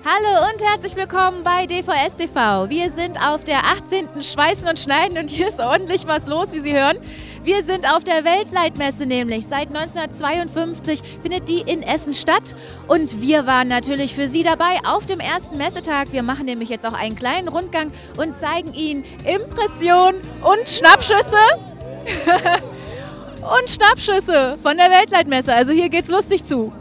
Hallo und herzlich willkommen bei DVS TV. Wir sind auf der 18. Schweißen und Schneiden und hier ist ordentlich was los, wie Sie hören. Wir sind auf der Weltleitmesse nämlich. Seit 1952 findet die in Essen statt und wir waren natürlich für Sie dabei auf dem ersten Messetag. Wir machen nämlich jetzt auch einen kleinen Rundgang und zeigen Ihnen Impressionen und Schnappschüsse. Und Schnappschüsse von der Weltleitmesse. Also hier geht's lustig zu.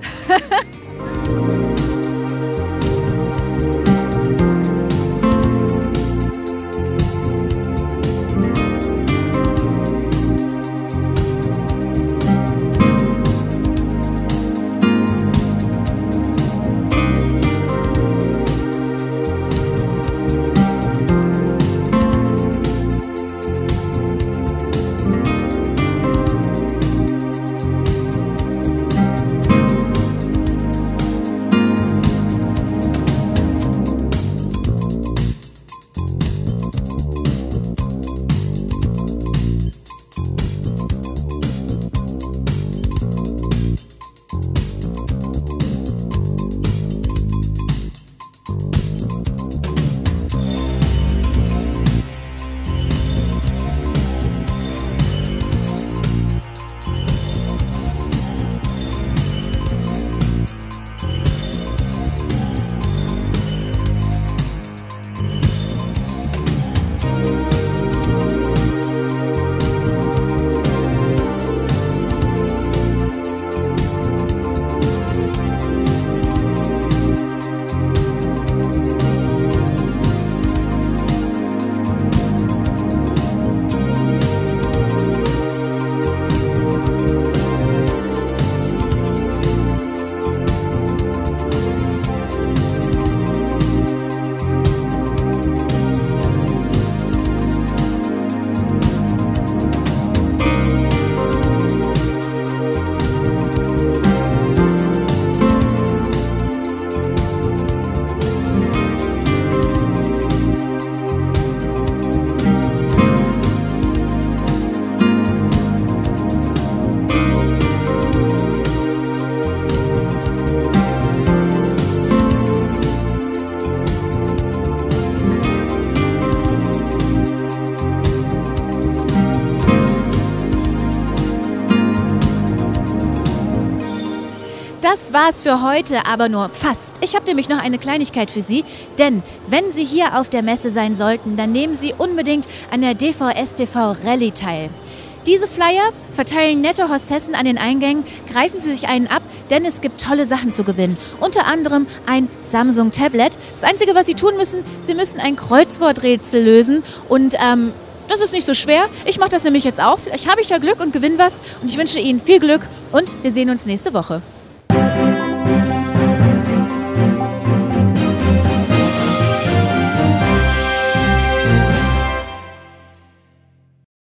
Das war's für heute, aber nur fast. Ich habe nämlich noch eine Kleinigkeit für Sie, denn wenn Sie hier auf der Messe sein sollten, dann nehmen Sie unbedingt an der DVS TV Rallye teil. Diese Flyer verteilen nette Hostessen an den Eingängen. Greifen Sie sich einen ab, denn es gibt tolle Sachen zu gewinnen. Unter anderem ein Samsung Tablet. Das Einzige, was Sie tun müssen, Sie müssen ein Kreuzworträtsel lösen und das ist nicht so schwer. Ich mache das nämlich jetzt auch. Vielleicht habe ich ja Glück und gewinne was und ich wünsche Ihnen viel Glück und wir sehen uns nächste Woche.